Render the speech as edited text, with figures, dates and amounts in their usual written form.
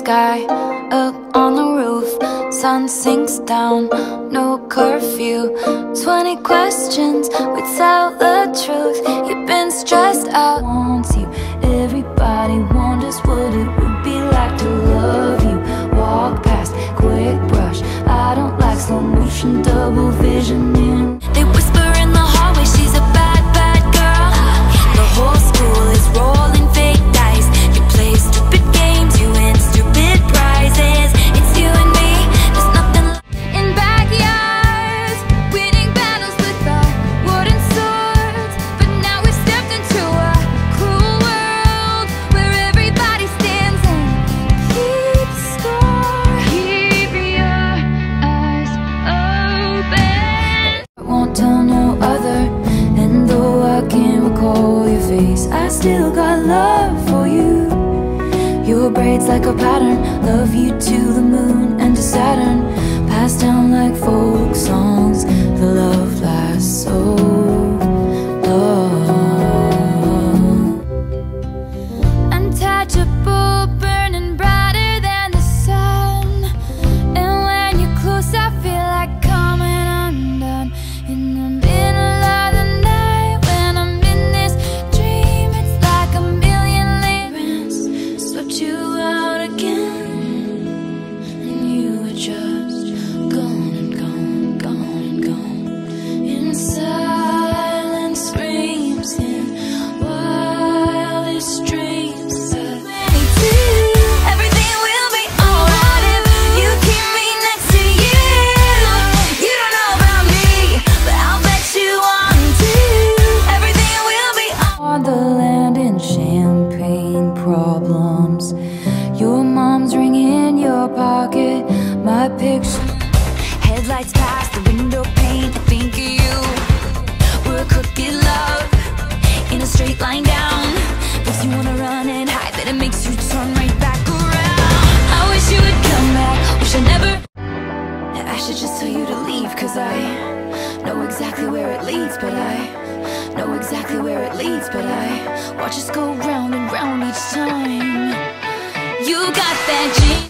sky, up on the roof. Sun sinks down, no curfew. 20 questions, we tell the truth. You've been stressed out, wants you. Everybody wonders what it would be like to love you. Walk past, quick brush. I don't like slow motion, double visioning. They whisper in the hallway, she's a bad, bad girl. The whole school is rolling fake dice. You play stupid games, you win stupid prizes. It's you and me, there's nothing in backyards, winning battles with our wooden swords. But now we've stepped into a cruel world where everybody stands and keeps score. Keep your eyes open. I won't tell no other, and though I can't recall your face, I still got love for you. Your braids like a pattern, love you to the moon and to Saturn. Passed down like folk songs, the love lasts so long. Untouchable, burning brighter than the sun. And when you're close, I feel like coming undone. In the middle of the night, when I'm in this dream, it's like a million laments swept you out again, and you were just gone and gone, gone and gone. In silent screams, in wildest dreams, everything will be alright if you keep me next to you. You don't know about me, but I'll bet you want to. Everything will be on the land in champagne problems. Your mom's ring in your pocket, my picture. Headlights past the window pane, think of you. We're a crooked love in a straight line down. Makes you wanna run and hide, then it makes you turn right back around. I wish you would come back, wish I never. I should just tell you to leave, cause I know exactly where it leads. But I know exactly where it leads. But I watch us go round and round each time. You got that gene.